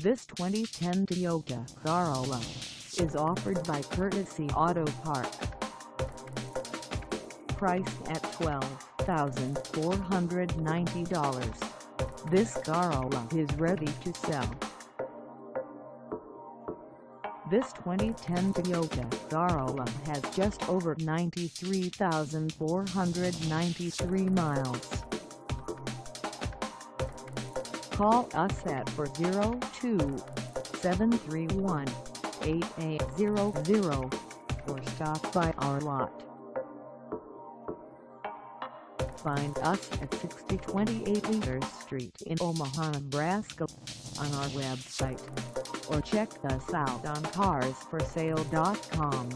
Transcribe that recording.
This 2010 Toyota Corolla is offered by Courtesy Auto Parts. Priced at $12,490, this Corolla is ready to sell. This 2010 Toyota Corolla has just over 93,493 miles. Call us at 402-731-8800 or stop by our lot. Find us at 6028 Leaders Street in Omaha, Nebraska on our website, or check us out on carsforsale.com.